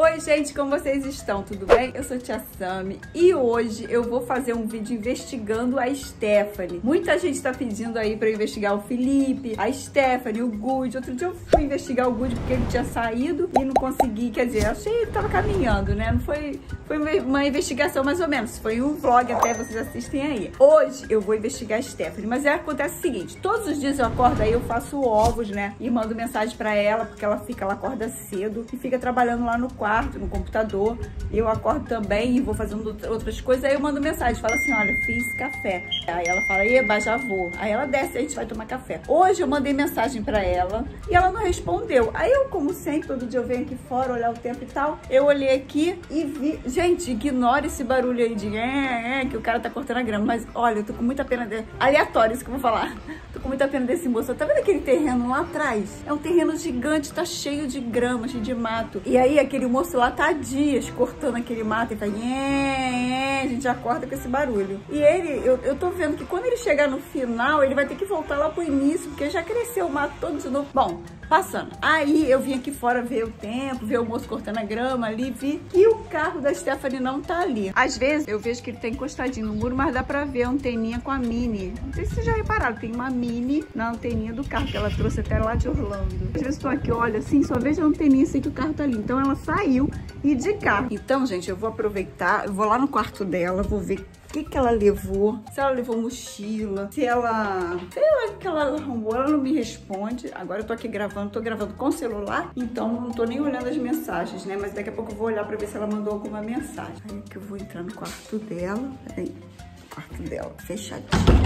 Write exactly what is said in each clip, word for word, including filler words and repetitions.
Oi gente, como vocês estão? Tudo bem? Eu sou Tia Sami e hoje eu vou fazer um vídeo investigando a Stephanie. Muita gente tá pedindo aí pra eu investigar o Felipe, a Stephanie, o Good. Outro dia eu fui investigar o Good porque ele tinha saído e não consegui, quer dizer, achei que ele tava caminhando, né? Não foi, foi uma investigação mais ou menos, foi um vlog até, vocês assistem aí. Hoje eu vou investigar a Stephanie, mas é, acontece o seguinte, todos os dias eu acordo aí, eu faço ovos, né? E mando mensagem pra ela, porque ela fica, ela acorda cedo e fica trabalhando lá no quarto, no computador. Eu acordo também e vou fazendo outras coisas. Aí eu mando mensagem, falo assim, olha, fiz café. Aí ela fala, eba, já vou. Aí ela desce e a gente vai tomar café. Hoje eu mandei mensagem pra ela e ela não respondeu. Aí eu, como sempre, todo dia eu venho aqui fora olhar o tempo e tal. Eu olhei aqui e vi... Gente, ignora esse barulho aí de é, é, que o cara tá cortando a grama. Mas olha, eu tô com muita pena dele. Aleatório isso que eu vou falar. Tô com muita pena desse moço. Tá vendo aquele terreno lá atrás? É um terreno gigante, tá cheio de grama, cheio de mato. E aí aquele moço lá tá há dias cortando aquele mato e faz é, é, a gente acorda com esse barulho. E ele, eu, eu tô vendo que quando ele chegar no final, ele vai ter que voltar lá pro início, porque já cresceu o mato todo de novo. Bom, passando. Aí eu vim aqui fora ver o tempo, ver o moço cortando a grama ali, vi que o carro da Stephanie não tá ali. Às vezes eu vejo que ele tá encostadinho no muro, mas dá pra ver a anteninha com a Mini. Não sei se vocês já repararam, tem uma Mini na anteninha do carro, que ela trouxe até lá de Orlando. Às vezes eu tô aqui, olha assim, só vejo a anteninha, sei que o carro tá ali. Então ela saiu e de carro. Então, gente, eu vou aproveitar, eu vou lá no quarto dela, vou ver o que que ela levou, se ela levou mochila, se ela... sei lá o que ela arrumou, ela não me responde. Agora eu tô aqui gravando, tô gravando com o celular, então não tô nem olhando as mensagens, né? Mas daqui a pouco eu vou olhar pra ver se ela mandou alguma mensagem. Aí que eu vou entrar no quarto dela. Peraí, quarto dela, fechadinho.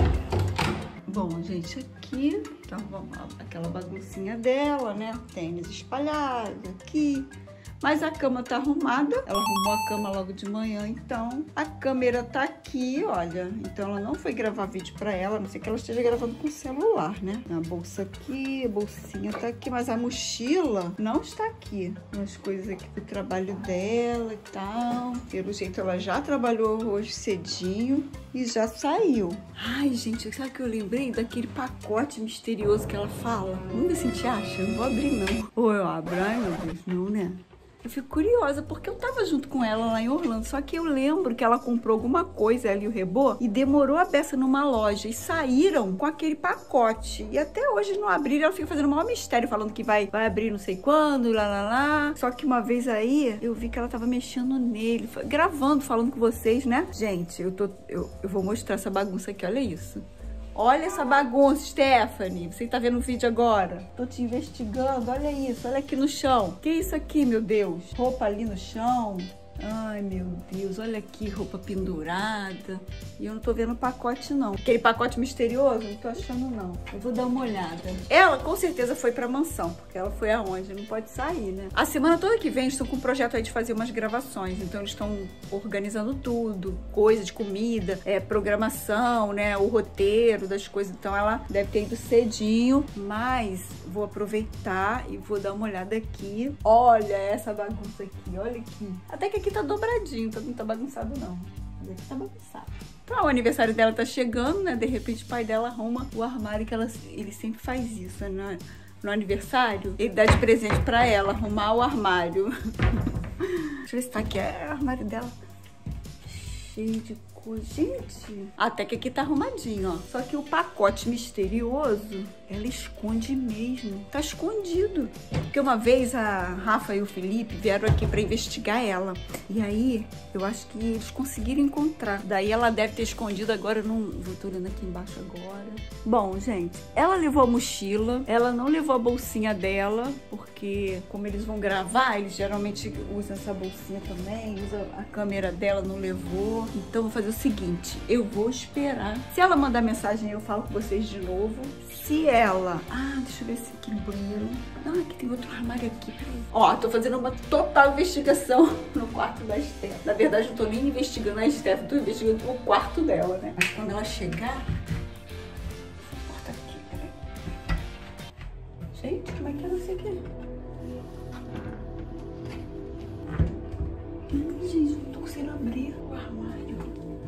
Bom, gente, aqui tá aquela baguncinha dela, né? Tênis espalhado aqui. Mas a cama tá arrumada, ela arrumou a cama logo de manhã, então a câmera tá aqui, olha. Então ela não foi gravar vídeo pra ela, a não ser que ela esteja gravando com o celular, né? A bolsa aqui, a bolsinha tá aqui, mas a mochila não está aqui. Umas coisas aqui pro trabalho dela e tal. Pelo jeito ela já trabalhou hoje cedinho e já saiu. Ai, gente, sabe o que eu lembrei? Daquele pacote misterioso que ela fala. Vamos ver se a gente acha, eu não vou abrir não. Ou eu abro, ai meu Deus, não, né? Eu fico curiosa, porque eu tava junto com ela lá em Orlando, só que eu lembro que ela comprou alguma coisa, ela e o Rebô, e demorou a beça numa loja, e saíram com aquele pacote, e até hoje não abriram. Ela fica fazendo o maior mistério, falando que vai, vai abrir não sei quando, lá, lá, lá. Só que uma vez aí, eu vi que ela tava mexendo nele, gravando, falando com vocês, né? Gente, eu, tô, eu, eu vou mostrar essa bagunça aqui, olha isso. Olha essa bagunça, Stephanie. Você tá vendo o vídeo agora? Tô te investigando. Olha isso. Olha aqui no chão. Que isso aqui, meu Deus? Roupa ali no chão. Ai, meu Deus. Olha aqui, roupa pendurada. E eu não tô vendo o pacote, não. Aquele pacote misterioso, não tô achando, não. Eu vou dar uma olhada. Ela, com certeza, foi pra mansão. Porque ela foi aonde? Não pode sair, né? A semana toda que vem, eles estão com um projeto aí de fazer umas gravações. Então, eles estão organizando tudo. Coisa de comida, é, programação, né? O roteiro das coisas. Então, ela deve ter ido cedinho. Mas, vou aproveitar e vou dar uma olhada aqui. Olha essa bagunça aqui. Olha aqui. Até que aqui tá dobradinho. Não tá bagunçado, não. Mas aqui tá bagunçado. Então, o aniversário dela tá chegando, né? De repente, o pai dela arruma o armário, que ela, ele sempre faz isso, né? No aniversário, ele dá de presente pra ela, arrumar o armário. Deixa eu ver se tá aqui. É o armário dela. Cheio de coisa. Gente, até que aqui tá arrumadinho, ó. Só que o pacote misterioso, ela esconde mesmo. Tá escondido. Porque uma vez a Rafa e o Felipe vieram aqui pra investigar ela. E aí, eu acho que eles conseguiram encontrar. Daí ela deve ter escondido agora. Eu não... Vou tô olhando aqui embaixo agora. Bom, gente, ela levou a mochila. Ela não levou a bolsinha dela. Porque, como eles vão gravar, eles geralmente usam essa bolsinha também. Usa a câmera dela, não levou. Então, vou fazer o seguinte. Eu vou esperar. Se ela mandar mensagem, eu falo com vocês de novo. Se ela... Ah, deixa eu ver se aqui no banheiro... Ah, aqui tem outro armário aqui. Peraí. Ó, tô fazendo uma total investigação no quarto da Steph. Na verdade, não tô nem investigando a Steph, tô investigando o quarto dela, né? Mas quando ela chegar... Essa porta aqui, peraí. Gente, como é que ela sei aqui? Ai, gente, não tô conseguindo abrir o armário.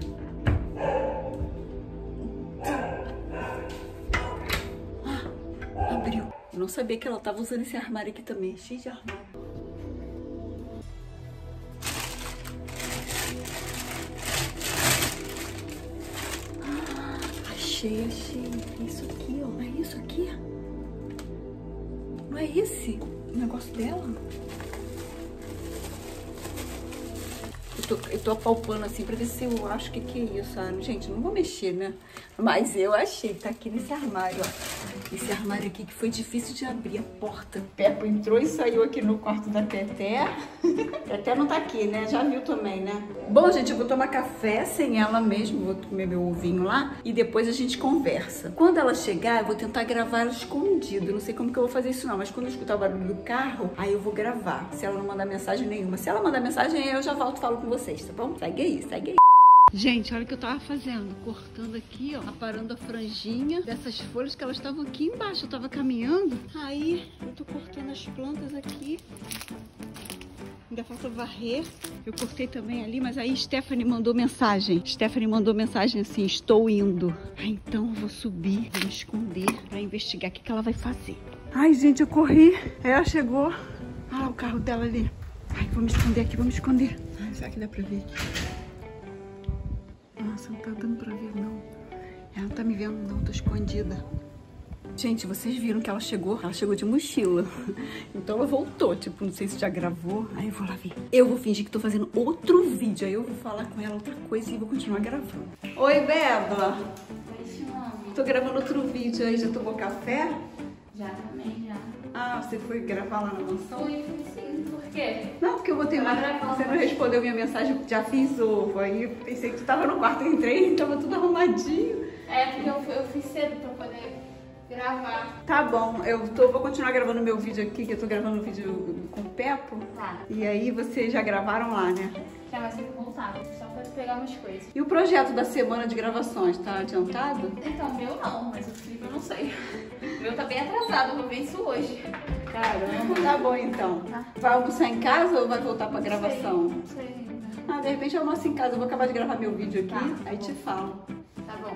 Ah, abriu. Eu não sabia que ela tava usando esse armário aqui também, cheio de armário. Achei, achei. É isso aqui, ó. É isso aqui. Não é esse o negócio dela? Eu tô, eu tô apalpando assim pra ver se eu acho que que é isso. Ah, gente, não vou mexer, né? Mas eu achei. Tá aqui nesse armário, ó. Esse armário aqui que foi difícil de abrir a porta. Peppa entrou e saiu aqui no quarto da Teté. Teté não tá aqui, né? Já viu também, né? Bom, gente, eu vou tomar café sem ela mesmo. Vou comer meu ovinho lá e depois a gente conversa. Quando ela chegar, eu vou tentar gravar ela escondido. Eu não sei como que eu vou fazer isso não, mas quando eu escutar o barulho do carro, aí eu vou gravar. Se ela não mandar mensagem nenhuma. Se ela mandar mensagem, eu já volto e falo com vocês, tá bom? Segue aí, segue aí. Gente, olha o que eu tava fazendo, cortando aqui, ó, aparando a franjinha dessas folhas que elas estavam aqui embaixo, eu tava caminhando, aí eu tô cortando as plantas aqui, ainda falta varrer, eu cortei também ali, mas aí Stephanie mandou mensagem, Stephanie mandou mensagem assim, estou indo, ah, então eu vou subir, vou me esconder pra investigar o que que ela vai fazer. Ai, gente, eu corri, aí ela chegou, ah lá o carro dela ali, ai, vou me esconder aqui, vou me esconder, ai, será que dá pra ver aqui? Nossa, não tá dando pra ver, não. Ela não tá me vendo, não. Tô escondida. Gente, vocês viram que ela chegou? Ela chegou de mochila. Então ela voltou. Tipo, não sei se já gravou. Aí eu vou lá ver. Eu vou fingir que tô fazendo outro vídeo. Aí eu vou falar com ela outra coisa e vou continuar gravando. Oi, Beba. Oi, mami. Tô gravando outro vídeo aí. Já tomou café? Já também, já. Ah, você foi gravar lá na mansão? Fui, fui sim. Por quê? Não, porque eu botei uma... Você não respondeu minha mensagem, já fiz ovo. Aí pensei que tu tava no quarto, eu entrei e tava tudo arrumadinho. É, porque eu fui, eu fui cedo pra poder gravar. Tá bom, eu tô, vou continuar gravando meu vídeo aqui, que eu tô gravando um vídeo com o Peppo. Tá. E aí vocês já gravaram lá, né? Já vai ser que voltar, só pra pegar umas coisas. E o projeto da semana de gravações, tá adiantado? Então, o meu não, mas o Felipe eu não sei. O meu tá bem atrasado, eu vou ver isso hoje. Caramba, tá bom então. Tá. Vai almoçar em casa ou vai voltar pra gravação? Não sei, não sei ainda. Ah, de repente eu almoço em casa, eu vou acabar de gravar meu vídeo aqui, Tá, aí tá te falo. Tá bom.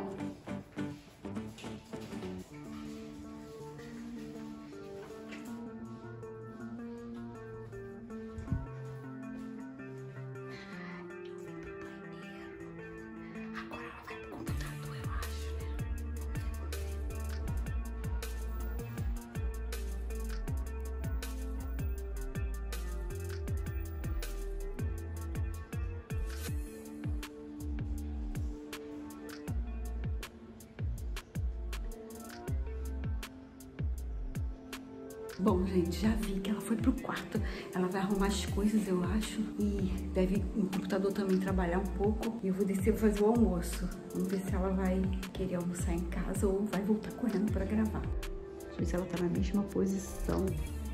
Bom, gente, já vi que ela foi pro quarto. Ela vai arrumar as coisas, eu acho. E deve no computador também trabalhar um pouco. E eu vou descer e vou fazer o almoço. Vamos ver se ela vai querer almoçar em casa ou vai voltar correndo pra gravar. Deixa eu ver se ela tá na mesma posição.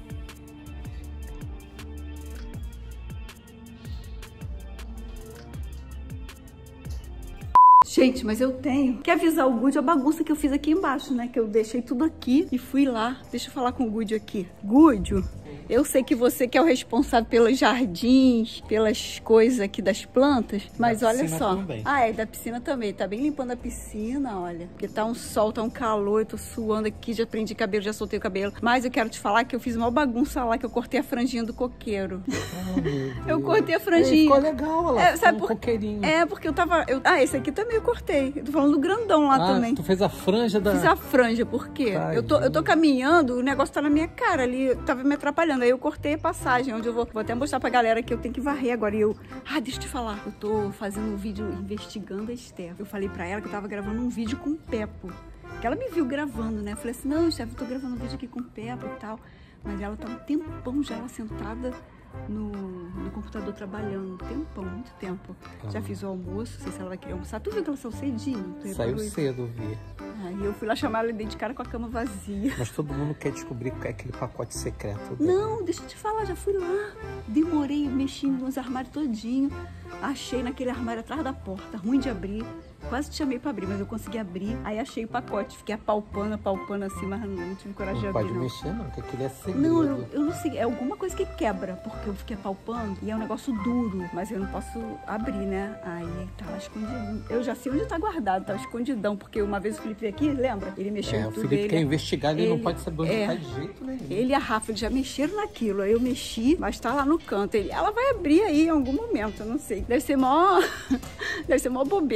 Gente, mas eu tenho que avisar o Good a bagunça que eu fiz aqui embaixo, né? Que eu deixei tudo aqui e fui lá. Deixa eu falar com o Good aqui. Good, eu sei que você que é o responsável pelos jardins, pelas coisas aqui das plantas, mas olha só. Também. Ah, é, da piscina também. Tá bem limpando a piscina, olha. Porque tá um sol, tá um calor, eu tô suando aqui, já prendi cabelo, já soltei o cabelo. Mas eu quero te falar que eu fiz uma bagunça lá, que eu cortei a franjinha do coqueiro. Oh, eu cortei a franjinha. Ficou legal lá, é, sabe um por... coqueirinho. É, porque eu tava... Eu... Ah, esse aqui também eu cortei. Eu tô falando do grandão lá ah, também. Tu fez a franja da... Fiz a franja, por quê? Eu tô, eu tô caminhando, o negócio tá na minha cara ali, tava me atrapalhando. Aí eu cortei a passagem, onde eu vou, vou até mostrar pra galera que eu tenho que varrer agora. E eu... Ah, deixa eu te falar. Eu tô fazendo um vídeo investigando a Esther. Eu falei pra ela que eu tava gravando um vídeo com o Peppo. Que ela me viu gravando, né? Eu falei assim, não, Esther, eu tô gravando um vídeo aqui com o Peppo e tal. Mas ela tá um tempão já lá sentada no, no computador trabalhando. Um tempão, muito tempo. Ah. Já fiz o almoço, não sei se ela vai querer almoçar. Tu viu que ela saiu cedinho? Saiu cedo, eu vi. Aí eu fui lá chamar ela de cara com a cama vazia. Mas todo mundo quer descobrir qual é aquele pacote secreto dele. Não, deixa eu te falar, já fui lá. Demorei, mexi nos armários todinho. Achei naquele armário atrás da porta, ruim de abrir. Quase te chamei pra abrir, mas eu consegui abrir. Aí achei o pacote, fiquei apalpando, apalpando assim, mas não tive coragem de abrir, não. Não pode mexer não, porque aquele é segredo. Não, eu, eu não sei, é alguma coisa que quebra, porque eu fiquei apalpando e é um negócio duro, mas eu não posso abrir, né? Aí tá lá escondido. Eu já sei onde tá guardado, tá escondidão, porque uma vez o Felipe veio aqui, lembra? Ele mexeu é, em tudo. O Felipe ele, quer investigar, ele, ele não pode saber onde é, tá de jeito nenhum. Ele e a Rafa, eles já mexeram naquilo, aí eu mexi, mas tá lá no canto. Ele, ela vai abrir aí em algum momento, eu não sei. Deve ser mó, deve ser mó bobeira e a gente tá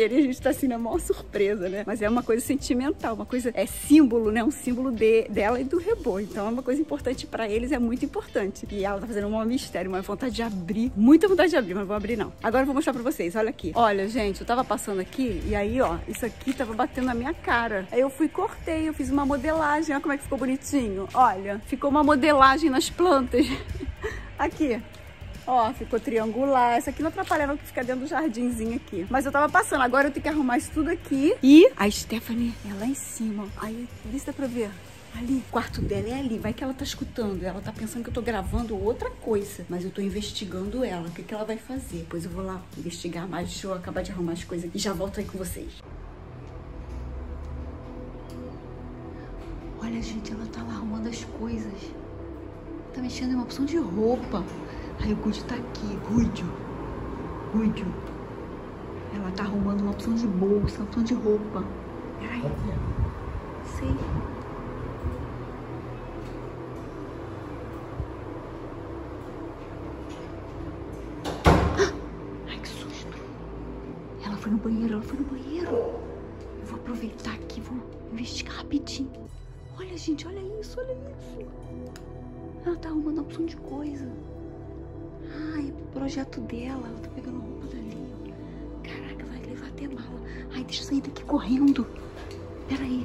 assim na maior surpresa, né? Mas é uma coisa sentimental, uma coisa, é símbolo, né? Um símbolo de, dela e do Rebô. Então é uma coisa importante pra eles, é muito importante. E ela tá fazendo um mistério, uma vontade de abrir, muita vontade de abrir, mas não vou abrir não. Agora eu vou mostrar pra vocês, olha aqui. Olha, gente, eu tava passando aqui e aí, ó, isso aqui tava batendo na minha cara. Aí eu fui, cortei, eu fiz uma modelagem, olha como é que ficou bonitinho. Olha, ficou uma modelagem nas plantas. Aqui. Ó, ficou triangular. Essa aqui não atrapalha não, que fica dentro do jardinzinho aqui. Mas eu tava passando, agora eu tenho que arrumar isso tudo aqui. E a Stephanie é lá em cima. Aí, vê se dá pra ver. Ali, o quarto dela é ali. Vai que ela tá escutando. Ela tá pensando que eu tô gravando outra coisa. Mas eu tô investigando ela. O que que ela vai fazer? Depois eu vou lá investigar mais. Deixa eu acabar de arrumar as coisas aqui. E já volto aí com vocês. Olha, gente, ela tá lá arrumando as coisas. Tá mexendo em uma opção de roupa. Aí o Guido tá aqui. Guido. Guido. Ela tá arrumando uma opção de bolsa, uma opção de roupa. Peraí. Sei. Ai, que susto. Ela foi no banheiro, ela foi no banheiro. Eu vou aproveitar aqui, vou investigar rapidinho. Olha, gente, olha isso, olha isso. Ela tá arrumando uma opção de coisa. Ai, o projeto dela. Ela tá pegando roupa dali. Caraca, vai levar até mala. Ai, deixa eu sair daqui correndo. Peraí.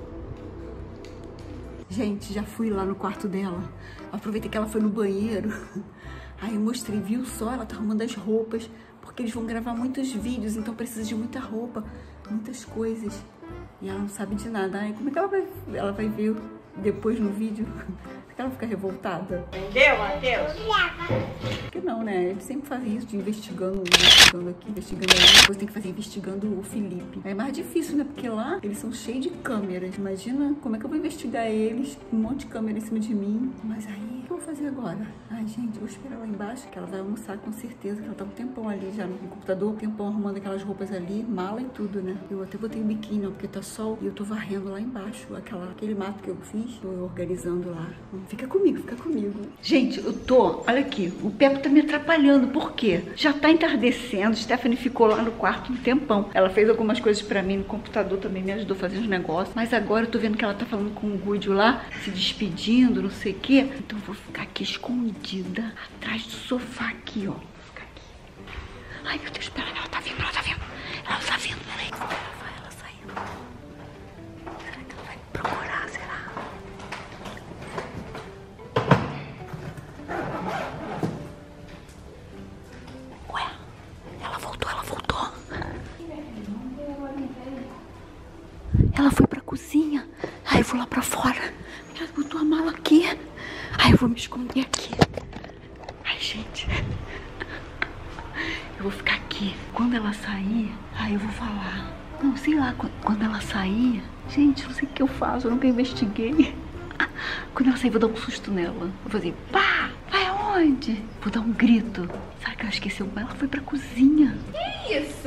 Gente, já fui lá no quarto dela. Aproveitei que ela foi no banheiro. Aí eu mostrei, viu só? Ela tá arrumando as roupas. Porque eles vão gravar muitos vídeos, então precisa de muita roupa, muitas coisas. E ela não sabe de nada. Ai, como é que ela vai, ela vai ver depois no vídeo? Ela fica revoltada. Entendeu, Matheus? Por que não, né? Eles sempre fazem isso, de investigando, investigando aqui, investigando ali. Depois tem que fazer investigando o Felipe. É mais difícil, né? Porque lá eles são cheios de câmeras. Imagina como é que eu vou investigar eles. Um monte de câmera em cima de mim. Mas aí, o que eu vou fazer agora? Ai, gente, eu vou esperar lá embaixo, que ela vai almoçar com certeza. Que ela tá um tempão ali já no computador. Um tempão arrumando aquelas roupas ali, mala e tudo, né? Eu até botei o biquíni, ó, porque tá sol. E eu tô varrendo lá embaixo. Aquela, aquele mato que eu fiz. Tô organizando lá. Fica comigo, fica comigo. Gente, eu tô... Olha aqui, o Peppo tá me atrapalhando. Por quê? Já tá entardecendo. Stephanie ficou lá no quarto um tempão. Ela fez algumas coisas pra mim no computador, também me ajudou a fazer uns negócios. Mas agora eu tô vendo que ela tá falando com o Guido lá, se despedindo, não sei o quê. Então eu vou ficar aqui escondida, atrás do sofá aqui, ó. Vou ficar aqui. Ai, meu Deus, pera, ela tá vindo, ela tá vindo. Ela tá vindo, peraí. Ela vai, ela saindo. Será que ela vai me procurar, será? Ué, ela voltou, ela voltou. Ela foi pra cozinha. Aí eu vou lá pra fora. Ela botou a mala aqui. Aí eu vou me esconder aqui. Ai, gente. Eu vou ficar aqui. Quando ela sair, aí eu vou falar. Não, sei lá, quando ela sair... Gente, não sei o que eu faço, eu nunca investiguei. Quando ela sair, vou dar um susto nela. Vou fazer, pá, vai aonde? Vou dar um grito. Será que ela esqueceu? Ela foi pra cozinha. Que isso?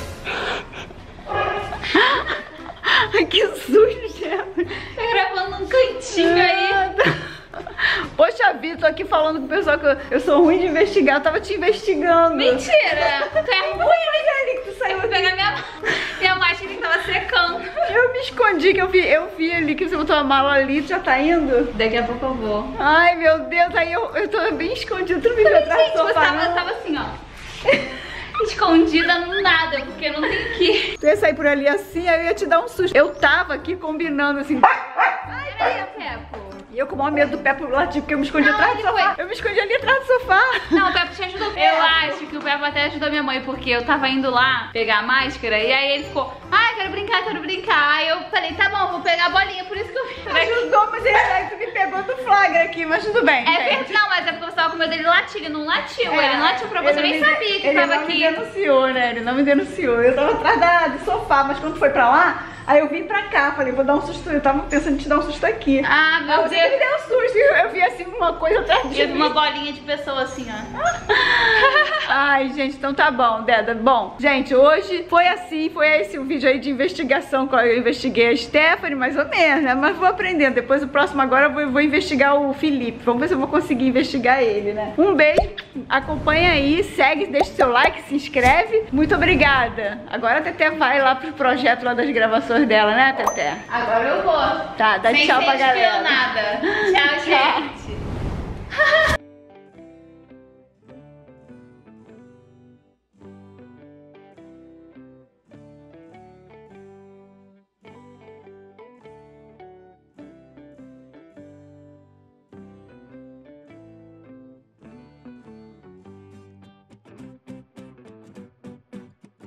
Ai, que susto, Stephanie. Tá gravando um cantinho aí. Poxa vida, tô aqui falando com o pessoal que eu, eu sou ruim de investigar. Eu tava te investigando. Mentira! Tu é ruim, Olha ali que tu saiu. eu vou pegar minha, minha máscara que tava secando. Eu me escondi, que eu vi, eu vi ali que você botou a mala ali. Tu já tá indo? Daqui a pouco eu vou. Ai, meu Deus, aí eu, eu tô bem escondida. Tu me viu atrás Gente, do você sofá, tava, não? tava assim, ó. Escondida no nada, porque não tem que. Tu ia sair por ali assim, aí eu ia te dar um susto. Eu tava aqui combinando assim. Peraí, Peppo. E eu com o maior medo do Peppo latir, porque eu me escondi Não, atrás do ele sofá. foi- Eu me escondi ali atrás do sofá. Não, o Peppo te ajudou. Eu acho que o Peppo até ajudou minha mãe, porque eu tava indo lá pegar a máscara e aí ele ficou, ai, quero brincar, quero brincar. Aí eu falei, tá bom, vou pegar a bolinha, por isso que eu vim. Ajudou, mas ele aí tu me pegou do flagra aqui, mas tudo bem. É gente. verdade, não, mas é porque você tava com medo dele latir, ele não latiu, É, ele não latiu pra você, eu ele nem me de- sabia que ele tava não aqui. me denunciou, né? Ele não me denunciou. Eu tava atrás da, do sofá, mas quando foi pra lá, aí eu vim pra cá, falei, vou dar um susto. Eu tava pensando em te dar um susto aqui. Ah, meu Aí você me Deus. deu um susto, eu vi assim uma coisa atrás de E mim. uma bolinha de pessoa assim, ó. Ai, Ai, gente, então tá bom, Deda. Bom, gente, hoje foi assim, foi esse o vídeo aí de investigação que eu investiguei a Stephanie, mais ou menos, né? Mas vou aprendendo. Depois, o próximo agora, eu vou, vou investigar o Felipe. Vamos ver se eu vou conseguir investigar ele, né? Um beijo, acompanha aí, segue, deixa o seu like, se inscreve. Muito obrigada. Agora a Teté vai lá pro projeto lá das gravações dela, né, Teté? Agora eu vou. Tá, dá Sem tchau ser pra galera. espionada. Tchau, gente.